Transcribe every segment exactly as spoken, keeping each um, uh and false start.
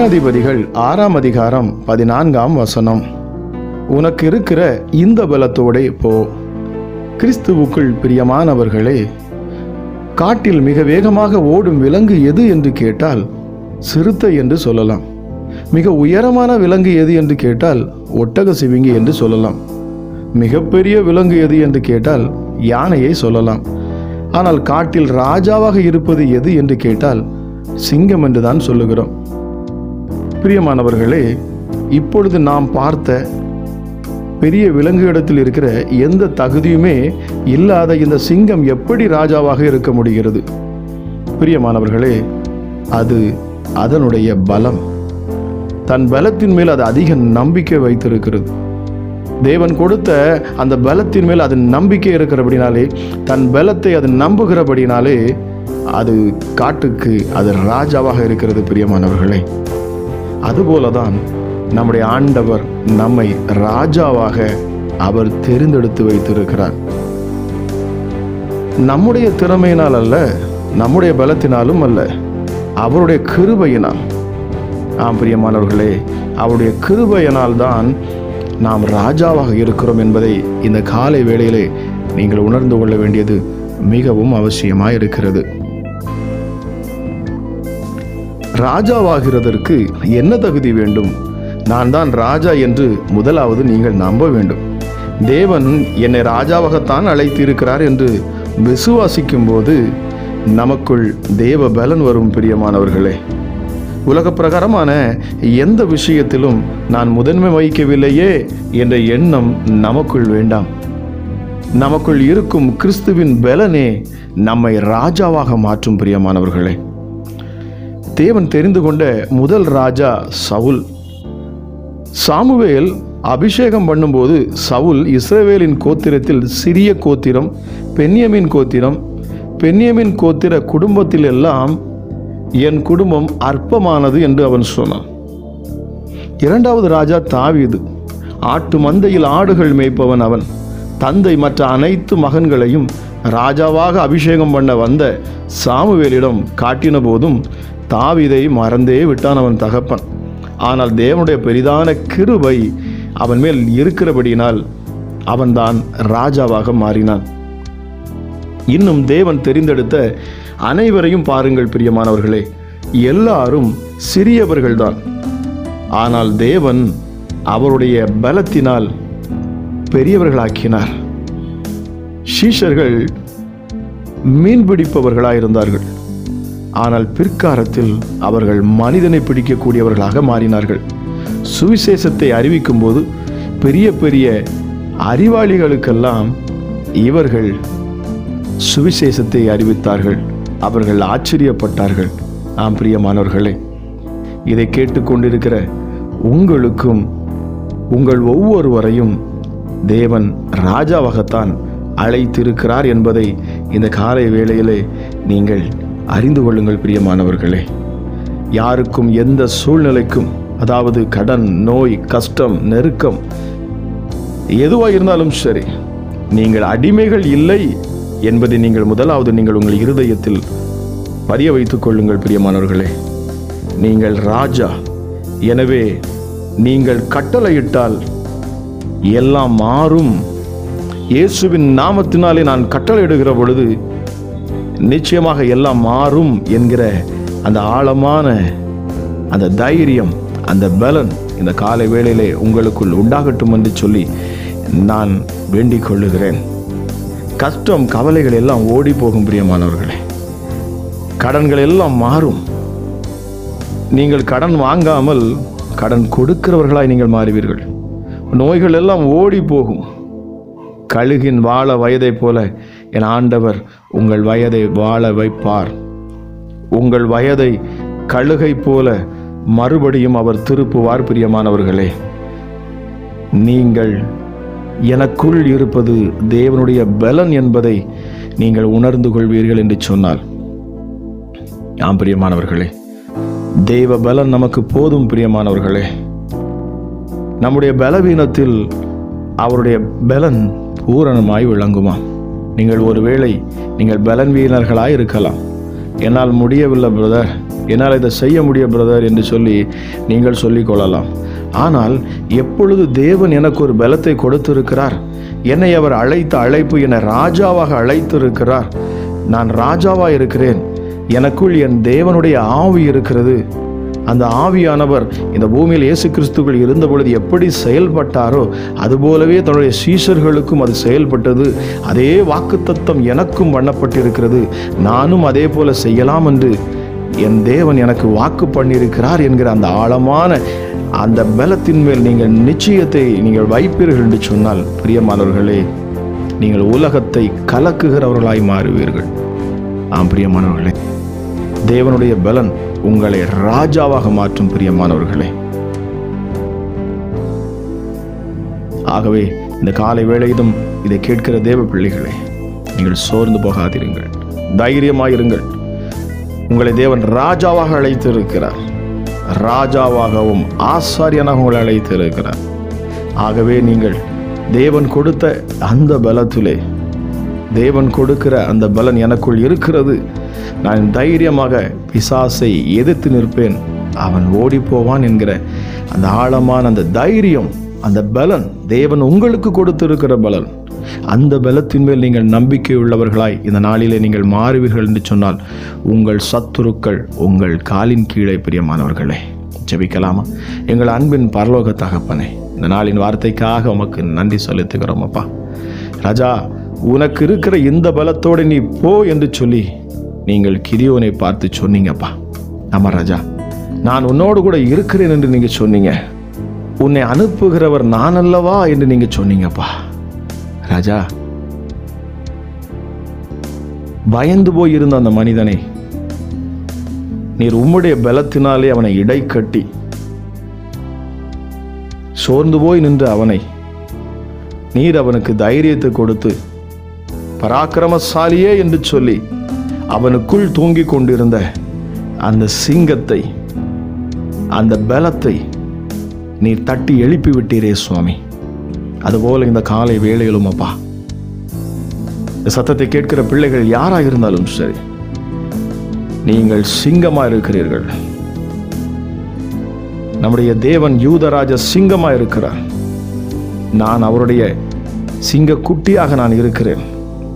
நியாயாதிபதிகள் ஆறாம் அதிகாரம் பதினான்காம் வசனம். உனக்கு இருக்கிற இந்த பலத்தோடே போ. கிறிஸ்துவுக்குள் பிரியமானவர்களே, காட்டில் மிக வேகமாக ஓடும் விலங்கு எது என்று கேட்டால் சிறுத்தை என்று சொல்லலாம். மிக உயரமான விலங்கு எது என்று கேட்டால் ஒட்டக சிவிங்கி என்று சொல்லலாம். மிகப்பெரிய விலங்கு எது என்று கேட்டால் யானையை சொல்லலாம். ஆனால் காட்டில் ராஜாவாக இருப்பது எது என்று கேட்டால் சிங்கம் என்று தான் சொல்லுகிறோம். பிரியமானவர்களே, இப்பொழுது நாம் பார்த்த பெரிய விலங்கு இடத்தில் இருக்கிற எந்த தகுதியுமே இல்லாத இந்த சிங்கம் எப்படி ராஜாவாக இருக்க முடிகிறது? பிரியமானவர்களே, அது அதனுடைய பலம். தன் பலத்தின் மேல் அது அதிக நம்பிக்கை வைத்திருக்கிறது. தேவன் கொடுத்த அந்த பலத்தின் மேல் அது நம்பிக்கை இருக்கிறபடினாலே, தன் பலத்தை அது நம்புகிறபடினாலே அது காட்டுக்கு அது ராஜாவாக இருக்கிறது. பிரியமானவர்களே, அதுபோலதான் நம்முடைய ஆண்டவர் நம்மை ராஜாவாக அவர் தெரிந்தெடுத்து வைத்திருக்கிறார். நம்முடைய திறமையினால் அல்ல, நம்முடைய பலத்தினாலும் அல்ல, அவருடைய கிருபையினால். ஆம் பிரியமானவர்களே, அவருடைய கிருபையினால் தான் நாம் ராஜாவாக இருக்கிறோம் என்பதை இந்த காலை வேளையிலே நீங்கள் உணர்ந்து கொள்ள வேண்டியது மிகவும் அவசியமாக இருக்கிறது. ராஜாவாகிறதற்கு என்ன தகுதி வேண்டும்? நான் தான் ராஜா என்று முதலாவது நீங்கள் நம்ப வேண்டும். தேவன் என்னை ராஜாவாகத்தான் அழைத்து இருக்கிறார் என்று விசுவாசிக்கும் போது நமக்குள் தேவ பலன் வரும். பிரியமானவர்களே, உலக பிரகாரமான எந்த விஷயத்திலும் நான் முதன்மை வகிக்கவில்லையே என்ற எண்ணம் நமக்குள் வேண்டாம். நமக்குள் இருக்கும் கிறிஸ்துவின் பலனே நம்மை ராஜாவாக மாற்றும். பிரியமானவர்களே, தேவன் தெரிந்து கொண்ட முதல் ராஜா சவுல். சாமுவேல் அபிஷேகம் பண்ணும்போது சவுல் இஸ்ரவேலின் கோத்திரத்தில் சிறிய கோத்திரம், பென்யமின் கோத்திரம், பென்யமின் கோத்திர குடும்பத்தில் எல்லாம் என் குடும்பம் அற்பமானது என்று அவன் சொன்னான். இரண்டாவது ராஜா தாவீது. ஆட்டு மந்தையில் ஆடுகள் மேய்ப்பவன் அவன். தந்தை மற்ற அனைத்து மகன்களையும் ராஜாவாக அபிஷேகம் பண்ண வந்த சாமுவேலிடம் காட்டின போதும் தாவீதை மறந்தே விட்டான் அவன் தகப்பன். ஆனால் தேவனுடைய பெரிதான கிருபை அவன் மேல் இருக்கிறபடியினால் அவன்தான் ராஜாவாக மாறினான். இன்னும் தேவன் தெரிந்தெடுத்த அனைவரையும் பாருங்கள் பிரியமானவர்களே, எல்லாரும் சிறியவர்கள்தான். ஆனால் தேவன் அவருடைய பலத்தினால் பெரியவர்களாக்கினார். சீஷர்கள் மீன்பிடிப்பவர்களாயிருந்தார்கள். ஆனால் பிற்காலத்தில் அவர்கள் மனிதனை பிடிக்கக்கூடியவர்களாக மாறினார்கள். சுவிசேஷத்தை அறிவிக்கும் போது பெரிய பெரிய அறிவாளிகளுக்கெல்லாம் இவர்கள் சுவிசேஷத்தை அறிவித்தார்கள். அவர்கள் ஆச்சரியப்பட்டார்கள். ஆம் பிரியமானவர்களே, இதை கேட்டுக்கொண்டிருக்கிற உங்களுக்கும் உங்கள் ஒவ்வொருவரையும் தேவன் ராஜாவாகத்தான் அழைத்திருக்கிறார் என்பதை இந்த காலை வேளையிலே நீங்கள் அறிந்து கொள்ளுங்கள். பிரியமானவர்களே, யாருக்கும் எந்த சூழ்நிலைக்கும், அதாவது கடன், நோய், கஷ்டம், நெருக்கம் எதுவாக இருந்தாலும் சரி, நீங்கள் அடிமைகள் இல்லை என்பதை நீங்கள் முதலாவது நீங்கள் உங்கள் இருதயத்தில் பதிய வைத்துக் கொள்ளுங்கள். பிரியமானவர்களே, நீங்கள் ராஜா. எனவே நீங்கள் கட்டளையிட்டால் எல்லாம் மாறும். இயேசுவின் நாமத்தினாலே நான் கட்டளையிடுகிற பொழுது நிச்சயமாக எல்லாம் மாறும் என்கிற அந்த ஆழமான அந்த தைரியம், அந்த பலன் இந்த காலை வேளையிலே உங்களுக்குள் உண்டாகட்டும் என்று சொல்லி நான் வேண்டிக் கொள்ளுகிறேன். கஷ்டம், கவலைகள் எல்லாம் ஓடி போகும். பிரியமானவர்களே, கடன்கள் எல்லாம் மாறும். நீங்கள் கடன் வாங்காமல் கடன் கொடுக்கிறவர்களாய் நீங்கள் மாறுவீர்கள். நோய்கள் எல்லாம் ஓடி போகும். கழுகின் வாழ வயதை போல என் ஆண்டவர் உங்கள் வயதை வாழ வைப்பார். உங்கள் வயதை கழுகை போல மறுபடியும் அவர் திருப்புவார். பிரியமானவர்களே, நீங்கள் எனக்குள் இருப்பது தேவனுடைய பலன் என்பதை நீங்கள் உணர்ந்து கொள்வீர்கள் என்று சொன்னால், ஆம் பிரியமானவர்களே, தேவ பலன் நமக்கு போதும். பிரியமானவர்களே, நம்முடைய பலவீனத்தில் அவருடைய பலன் பூரணமாய் விளங்குமா? நீங்கள் ஒருவேளை நீங்கள் பலவீனர்களாய் இருக்கலாம். என்னால் முடியவில்லை பிரதர், என்னால் இதை செய்ய முடியும் பிரதர் என்று சொல்லி நீங்கள் சொல்லிக் கொள்ளலாம். ஆனால் எப்பொழுது தேவன் எனக்கு ஒரு பலத்தை கொடுத்திருக்கிறார், என்னை அவர் அழைத்த அழைப்பு என்னை ராஜாவாக அழைத்திருக்கிறார், நான் ராஜாவாக இருக்கிறேன், எனக்குள் என் தேவனுடைய ஆவி இருக்கிறது. அந்த ஆவியானவர் இந்த பூமியில் இயேசு கிறிஸ்துவில் இருந்த பொழுது எப்படி செயல்பட்டாரோ அதுபோலவே தன்னுடைய சீஷர்களுக்கும் அது செயல்பட்டது. அதே வாக்குத்தத்தம் எனக்கும் பண்ணப்பட்டிருக்கிறது, நானும் அதே போல செய்யலாம் என்று என் தேவன் எனக்கு வாக்கு பண்ணியிருக்கிறார் என்கிற அந்த ஆழமான அந்த பலத்தின் மேல் நீங்கள் நிச்சயத்தை நீங்கள் வைப்பீர்கள் என்று சொன்னால், பிரியமானவர்களே, நீங்கள் உலகத்தை கலக்குகிறவர்களாய் மாறுவீர்கள். ஆம் பிரியமானவர்களே, தேவனுடைய பலன் உங்களை ராஜாவாக மாற்றும் பிரியமானவர்களே. ஆகவே இந்த காலை வேளையிலும் இதை கேட்கிற தேவ பிள்ளைகளே, நீங்கள் சோர்ந்து போகாதிருங்கள், தைரியமாயிருங்கள். உங்களை தேவன் ராஜாவாக அழைத்திருக்கிறார், ராஜாவாகவும் ஆசாரியனாக உங்களை அழைத்திருக்கிறார். ஆகவே நீங்கள் தேவன் கொடுத்த அந்த பலத்திலே, தேவன் கொடுக்கிற அந்த பலன் எனக்குள் இருக்கிறது, நான் தைரியமாக பிசாசை எதிர்த்து நிற்பேன், அவன் ஓடி போவான் என்கிற அந்த ஆழமான அந்த தைரியம், அந்த பலன் தேவன் உங்களுக்கு கொடுத்திருக்கிற பலன், அந்த பலத்தின் மேல் நீங்கள் நம்பிக்கை உள்ளவர்களாய் இந்த நாளிலே நீங்கள் மாறுவீர்கள் என்று சொன்னால் உங்கள் சத்துருக்கள் உங்கள் காலின் கீழே. பிரியமானவர்களே, ஜெபிக்கலாமா? எங்கள் அன்பின் பரலோக தகப்பனே, இந்த நாளின் வார்த்தைக்காக உமக்கு நன்றி செலுத்துகிறோம் அப்பா. ராஜா, உனக்கு இருக்கிற இந்த பலத்தோடு நீ போ என்று சொல்லி நீங்கள் கிதியோனை பார்த்து சொன்னீங்கப்பா. ஆமா ராஜா, நான் உன்னோடு கூட இருக்கிறேன் என்று நீங்க சொன்னீங்க. உன்னை அனுப்புகிறவர் நான் அல்லவா என்று நீங்க சொன்னீங்கப்பா. ராஜா, பயந்து போய் இருந்த அந்த மனிதனை நீர் உம்முடைய பலத்தினாலே அவனை இடை கட்டி, சோர்ந்து போய் நின்ற அவனை நீர் அவனுக்கு தைரியத்தை கொடுத்து, பராக்கிரமசாலியே என்று சொல்லி அவனுக்குள் தூங்கிக் கொண்டிருந்த அந்த சிங்கத்தை, அந்த பலத்தை நீர் தட்டி எழுப்பி விட்டீரே சுவாமி. அதுபோல இந்த காலை வேளையிலும் அப்பா, இந்த சத்தத்தை கேட்கிற பிள்ளைகள் யாராக இருந்தாலும் சரி, நீங்கள் சிங்கமா இருக்கிறீர்கள். நம்முடைய தேவன் யூதராஜ சிங்கமா இருக்கிறார். நான் அவருடைய சிங்க குட்டியாக நான் இருக்கிறேன்.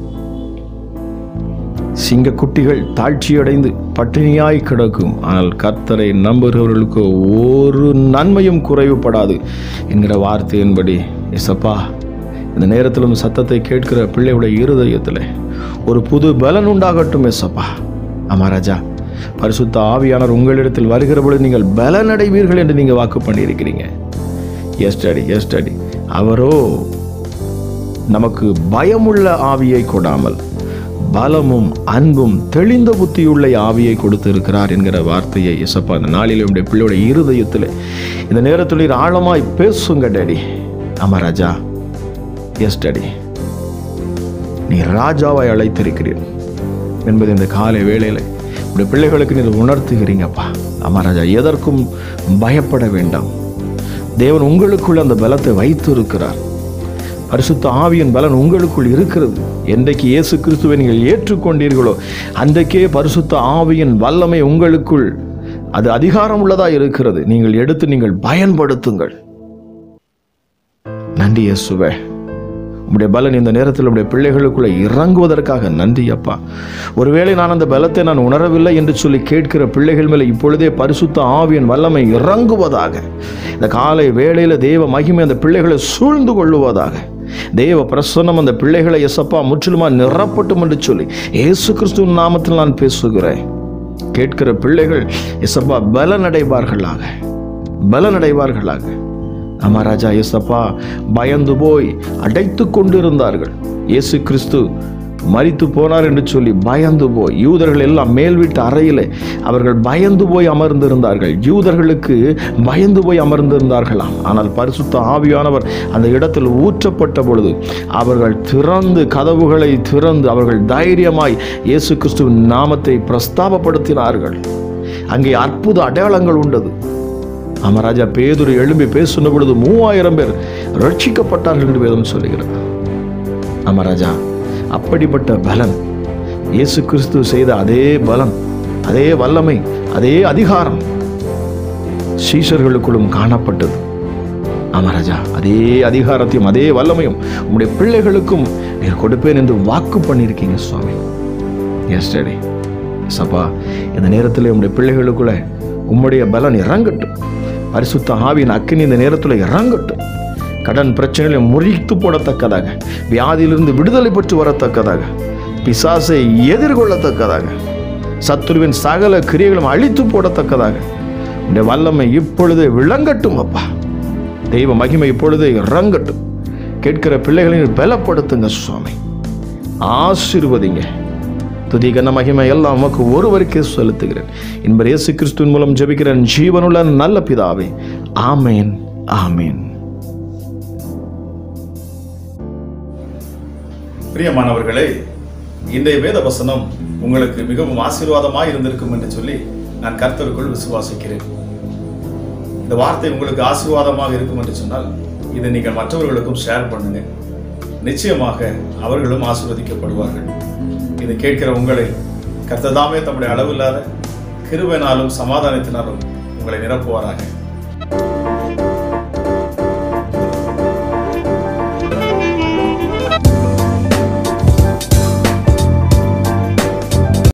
சிங்க குட்டிகள் தாழ்ச்சியடைந்து பட்டினியாய் கிடக்கும், ஆனால் கர்த்தரை நம்புகிறவர்களுக்கு ஒரு நன்மையும் குறைவுபடாது என்கிற வார்த்தையின்படி இசப்பா, இந்த நேரத்திலும் சத்தத்தை கேட்கிற பிள்ளையுடைய இருதயத்தில் ஒரு புது பலன் உண்டாகட்டும் இசப்பா. ஆமா ராஜா, பரிசுத்த ஆவியானவர் உங்களிடத்தில் வருகிற பொழுது நீங்கள் பலன் அடைவீர்கள் என்று நீங்கள் வாக்கு பண்ணியிருக்கிறீங்க. Yes daddy, yes daddy. அவரோ நமக்கு பயமுள்ள ஆவியை கொடாமல் பலமும் அன்பும் தெளிந்த புத்தியுள்ள ஆவியை கொடுத்து இருக்கிறார் என்கிற வார்த்தையை இசப்பா இந்த நாளில் உடைய பிள்ளையோட இருதயத்தில் இந்த நேரத்தில் ஆழமாய் பேசுங்க டேடி. ஆமா ராஜா, எஸ் டாடி, நீ ராஜாவாய் அழைத்திருக்கிறீர் என்பது இந்த காலை வேளையில் உடைய பிள்ளைகளுக்கு நீர் உணர்த்துகிறீங்கப்பா. ஆமா ராஜா, எதற்கும் பயப்பட வேண்டாம். தேவன் உங்களுக்குள்ள அந்த பலத்தை வைத்து இருக்கிறார். பரிசுத்த ஆவியின் பலன் உங்களுக்குள் இருக்கிறது. என்றைக்கு இயேசு கிறிஸ்துவை நீங்கள் ஏற்றுக்கொண்டீர்களோ அன்றைக்கே பரிசுத்த ஆவியின் வல்லமை உங்களுக்குள் அது அதிகாரம் உள்ளதா இருக்கிறது. நீங்கள் எடுத்து நீங்கள் பயன்படுத்துங்கள். நன்றி இயேசுவே, உம்முடைய பலன் இந்த நேரத்தில் உடைய பிள்ளைகளுக்குள்ள இறங்குவதற்காக நன்றி அப்பா. ஒருவேளை நான் அந்த பலத்தை நான் உணரவில்லை என்று சொல்லி கேட்கிற பிள்ளைகள் மேலே இப்பொழுதே பரிசுத்த ஆவியின் வல்லமை இறங்குவதாக. இந்த காலை வேளையில தேவ மகிமை அந்த பிள்ளைகளை சூழ்ந்து கொள்ளுவதாக. தேவ பிரசன்னம் அந்த பிள்ளைகளை எசப்பா முற்றிலுமா நிரப்பட்டும் என்று சொல்லி இயேசு கிறிஸ்துவின் நாமத்தில் நான் பேசுகிறேன். கேட்கிற பிள்ளைகள் எசப்பா பலனடைவார்களாக, பலனடைவார்களாக. ஆமா ராஜா, ஏசப்பா பயந்து போய் அடைத்து கொண்டிருந்தார்கள். இயேசு கிறிஸ்து மரித்து போனார் என்று சொல்லி பயந்து போய் யூதர்கள் எல்லாம் மேல் வீட்டு அறையிலே அவர்கள் பயந்து போய் அமர்ந்திருந்தார்கள். யூதர்களுக்கு பயந்து போய் அமர்ந்திருந்தார்களாம். ஆனால் பரிசுத்த ஆவியானவர் அந்த இடத்தில் ஊற்றப்பட்ட பொழுது அவர்கள் திறந்து கதவுகளை திறந்து அவர்கள் தைரியமாய் இயேசு கிறிஸ்துவின் நாமத்தை பிரஸ்தாபப்படுத்தினார்கள். அங்கே அற்புத அடையாளங்கள் உண்டது. அமராஜா, பேதுரு எழும்பி பேசுன பொழுது மூவாயிரம் பேர் ரட்சிக்கப்பட்டார்கள் என்று வேதம் சொல்லுகிறது. அமராஜா, அப்படிப்பட்ட பலன் இயேசு கிறிஸ்து செய்த அதே பலன் அதே வல்லமை, அதே அதிகாரம் சீஷர்களுக்குள்ளும் காணப்பட்டது. ஆமா ராஜா, அதே அதிகாரத்தையும் அதே வல்லமையும் உங்களுடைய பிள்ளைகளுக்கும் நீர் கொடுப்பேன் என்று வாக்கு பண்ணியிருக்கீங்க சுவாமி. Yes daddy. சப்பா, இந்த நேரத்தில் உங்களுடைய பிள்ளைகளுக்குள்ள உம்முடைய பலன் இறங்கட்டும். பரிசுத்த ஆவியின் அக்கினி இந்த நேரத்தில் இறங்கட்டும். கடன் பிரச்சனைகளை முறித்து போடத்தக்கதாக, வியாதியிலிருந்து விடுதலை பெற்று வரத்தக்கதாக, பிசாசை எதிர்கொள்ளத்தக்கதாக, சத்துருவின் சகல கிரியைகளும் அழித்து போடத்தக்கதாக உடைய வல்லமை இப்பொழுது விளங்கட்டும் அப்பா. தெய்வ மகிமை இப்பொழுது இறங்கட்டும். கேட்கிற பிள்ளைகளின் பலப்படுத்துங்க சுவாமி. ஆசீர்வதிங்க. துதி கன மகிமை எல்லாம் உமக்கு ஒருவருக்கே செலுத்துகிறேன். என்பர் இயேசு கிறிஸ்துவின் மூலம் ஜெபிக்கிறேன் ஜீவனுள்ள நல்ல பிதாவே. ஆமேன், ஆமேன். பிரியமானவர்களே, இன்றைய வேத வசனம் உங்களுக்கு மிகவும் ஆசீர்வாதமாக இருந்திருக்கும் என்று சொல்லி நான் கர்த்தருக்குள் விசுவாசிக்கிறேன். இந்த வார்த்தை உங்களுக்கு ஆசீர்வாதமாக இருக்கும் என்று சொன்னால் இதை நீங்கள் மற்றவர்களுக்கும் ஷேர் பண்ணுங்க. நிச்சயமாக அவர்களும் ஆசீர்வதிக்கப்படுவார்கள். இதை கேட்கிற உங்களை கர்த்ததாமே தம்முடைய அளவில்லாத கிருபையினாலும் சமாதானத்தினாலும் உங்களை நிரப்புவாராக.